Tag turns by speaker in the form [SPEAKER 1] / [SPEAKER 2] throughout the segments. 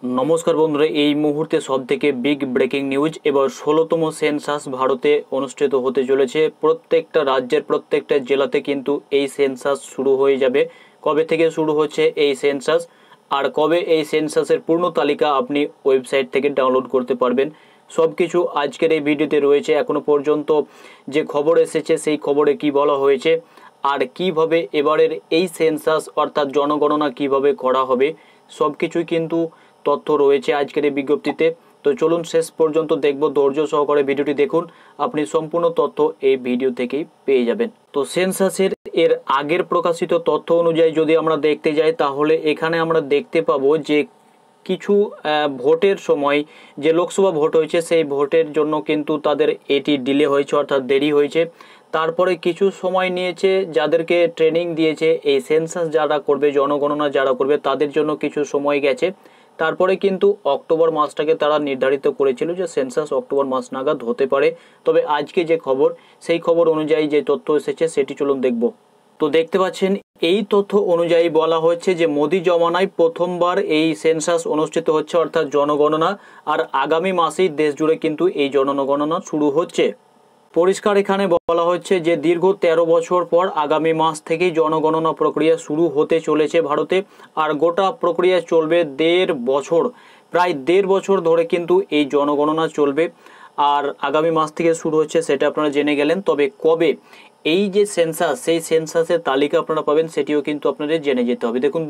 [SPEAKER 1] নমস্কার বন্ধুরা, এই মুহূর্তে সবথেকে বিগ ব্রেকিং নিউজ। এবার 16তম সেন্সাস ভারতে অনুষ্ঠিত হতে চলেছে। প্রত্যেকটা রাজ্যের প্রত্যেকটা জেলাতে কিন্তু এই সেন্সাস শুরু হয়ে যাবে। কবে থেকে শুরু হচ্ছে এই সেন্সাস আর কবে এই সেন্সাসের পূর্ণ তালিকা আপনি ওয়েবসাইট থেকে ডাউনলোড করতে পারবেন, সব কিছু আজকের এই ভিডিওতে রয়েছে। এখনো পর্যন্ত যে খবর এসেছে সেই খবরে কি বলা হয়েছে আর কিভাবে এবারের এই সেন্সাস অর্থাৎ জনগণনা কিভাবে করা হবে, সব কিছুই কিন্তু তথ্য রয়েছে আজকের এই বিজ্ঞপ্তিতে। তো চলুন শেষ পর্যন্ত দেখব, ধৈর্য সহকারে ভিডিওটি দেখুন, আপনি সম্পূর্ণ তথ্য এই ভিডিও থেকেই পেয়ে যাবেন। তো সেন্সাসের এর আগের প্রকাশিত তথ্য অনুযায়ী যদি আমরা দেখতে যাই, তাহলে এখানে আমরা দেখতে পাবো যে কিছু ভোটের সময় যে লোকসভা ভোট হয়েছে সেই ভোটের জন্য কিন্তু তাদের এটি ডিলে হয়েছে, অর্থাৎ দেরি হয়েছে। তারপরে কিছু সময় নিয়েছে, যাদেরকে ট্রেনিং দিয়েছে এই সেন্সাস যারা করবে, জনগণনা যারা করবে তাদের জন্য কিছু সময় গেছে। তারপরে কিন্তু অক্টোবর মাসটাকে তারা নির্ধারিত করেছিল যে সেন্সাস অক্টোবর মাস নাগাদ হতে পারে। তবে আজকে যে খবর, সেই খবর অনুযায়ী যে তথ্য এসেছে সেটি চলুন দেখব। তো দেখতে পাচ্ছেন এই তথ্য অনুযায়ী বলা হচ্ছে যে মোদি জমানায় প্রথমবার এই সেন্সাস অনুষ্ঠিত হচ্ছে, অর্থাৎ জনগণনা। আর আগামী মাসেই দেশ জুড়ে কিন্তু এই জনগণনা শুরু হচ্ছে। পরিষ্কার এখানে বলা হচ্ছে যে দীর্ঘ 13 বছর পর আগামী মাস থেকেই জনগণনা প্রক্রিয়া শুরু হতে চলেছে ভারতে। আর গোটা প্রক্রিয়া চলবে 1.5 বছর, প্রায় 1.5 বছর ধরে কিন্তু এই জনগণনা চলবে। আর আগামী মাস থেকে শুরু হচ্ছে সেটা আপনারা জেনে গেলেন। তবে কবে এই যে সেন্সাস, সেই সেন্সাসের তালিকা আপনারা পাবেন সেটিও কিন্তু আপনাদের জেনে যেতে হবে। দেখুন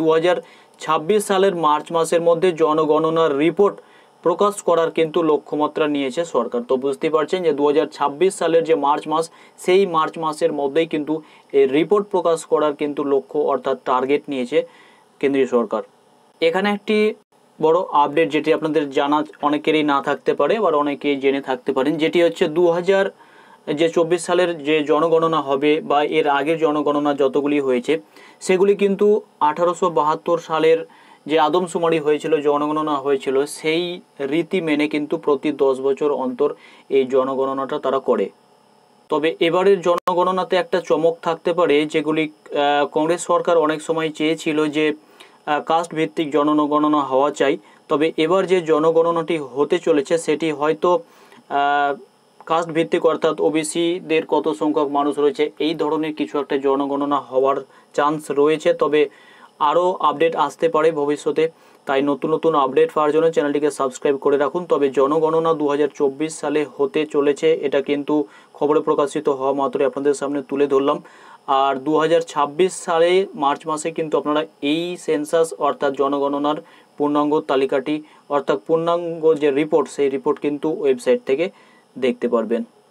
[SPEAKER 1] 2026 সালের মার্চ মাসের মধ্যে জনগণনার রিপোর্ট প্রকাশ করার কিন্তু লক্ষ্যমাত্রা নিয়েছে সরকার। তো বুঝতে পারছেন যে 2026 সালের যে মার্চ মাস, সেই মার্চ মাসের মধ্যেই কিন্তু এই রিপোর্ট প্রকাশ করার কিন্তু লক্ষ্য অর্থাৎ টার্গেট নিয়েছে কেন্দ্রীয় সরকার। এখানে একটি বড় আপডেট যেটি আপনাদের জানা অনেকেরই না থাকতে পারে, আবার অনেকেই জেনে থাকতে পারেন, যেটি হচ্ছে 2024 সালের যে জনগণনা হবে বা এর আগের জনগণনা যতগুলি হয়েছে সেগুলি কিন্তু 1872 সালের যে আদমশুমারি হয়েছিল, জনগণনা হয়েছিল, সেই রীতি মেনে কিন্তু প্রতি 10 বছর অন্তর এই জনগণনাটা তারা করে। তবে এবারের জনগণনাতে একটা চমক থাকতে পারে, যেগুলি কংগ্রেস সরকার অনেক সময় চেয়েছিল যে কাস্ট ভিত্তিক জনগণনা হওয়া চাই। তবে এবার যে জনগণনাটি হতে চলেছে সেটি হয়তো কাস্ট ভিত্তিক, অর্থাৎ ওবিসিদের কত সংখ্যক মানুষ রয়েছে এই ধরনের কিছু একটা জনগণনা হওয়ার চান্স রয়েছে। তবে আরও আপডেট আসতে পারে ভবিষ্যতে, তাই নতুন নতুন আপডেট পাওয়ার জন্য চ্যানেলটিকে সাবস্ক্রাইব করে রাখুন। তবে জনগণনা 2024 সালে হতে চলেছে, এটা কিন্তু খবরে প্রকাশিত হওয়া মাত্রই আপনাদের সামনে তুলে ধরলাম। আর 2026 সালে মার্চ মাসে কিন্তু আপনারা এই সেন্সাস অর্থাৎ জনগণনার পূর্ণাঙ্গ তালিকাটি অর্থাৎ পূর্ণাঙ্গ যে রিপোর্ট, সেই রিপোর্ট কিন্তু ওয়েবসাইট থেকে দেখতে পারবেন।